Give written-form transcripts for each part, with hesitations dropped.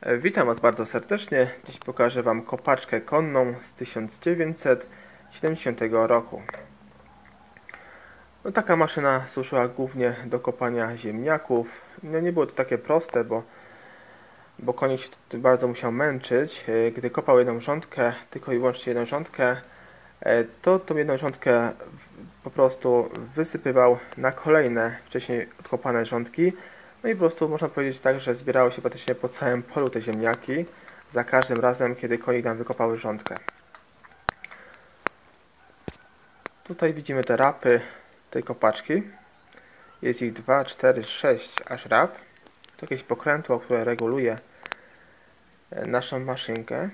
Witam Was bardzo serdecznie. Dziś pokażę Wam kopaczkę konną z 1970 roku. No, taka maszyna służyła głównie do kopania ziemniaków. No, nie było to takie proste, bo konik się bardzo musiał męczyć. Gdy kopał jedną rządkę, tylko i wyłącznie jedną rządkę, to tą jedną rządkę po prostu wysypywał na kolejne wcześniej odkopane rządki. No i po prostu można powiedzieć tak, że zbierały się praktycznie po całym polu te ziemniaki za każdym razem, kiedy konik nam wykopał rządkę. Tutaj widzimy te rapy tej kopaczki. Jest ich 2, 4, 6 aż rap. To jakieś pokrętło, które reguluje naszą maszynkę.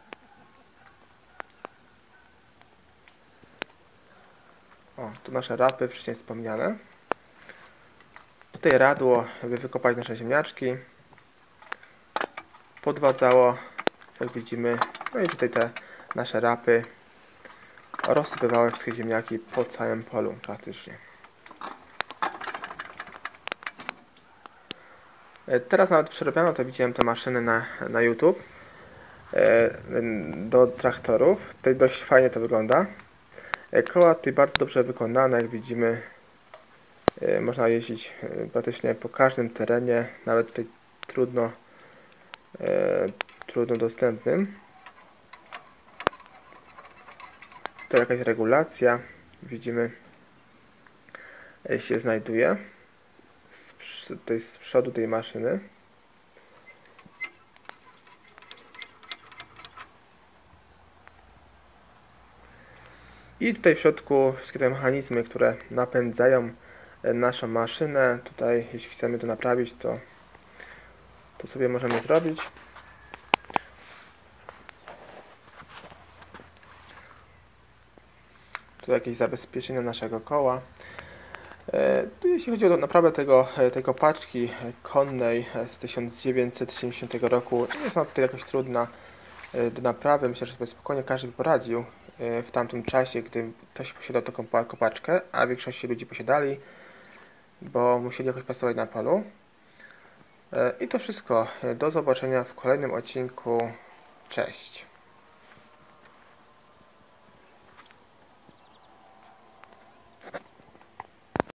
O, tu nasze rapy wcześniej wspomniane. Tutaj radło, by wykopać nasze ziemniaczki. Podwadzało, jak widzimy, no i tutaj te nasze rapy rozsypywały wszystkie ziemniaki po całym polu praktycznie. Teraz nawet przerobiano to, widziałem te maszyny na YouTube do traktorów. Tutaj dość fajnie to wygląda. Koła tutaj bardzo dobrze wykonane, jak widzimy. Można jeździć praktycznie po każdym terenie, nawet tutaj trudno dostępnym. To jakaś regulacja, widzimy, się znajduje tutaj z przodu tej maszyny. I tutaj w środku wszystkie te mechanizmy, które napędzają naszą maszynę. Tutaj, jeśli chcemy to naprawić, to sobie możemy zrobić. Tu jakieś zabezpieczenia naszego koła. Tu jeśli chodzi o naprawę tej kopaczki konnej z 1970 roku, nie jest ona tutaj jakoś trudna do naprawy. Myślę, że sobie spokojnie każdy by poradził w tamtym czasie, gdy ktoś posiadał taką kopaczkę, a większości ludzi posiadali, bo musieli jakoś pracować na polu. I to wszystko. Do zobaczenia w kolejnym odcinku. Cześć.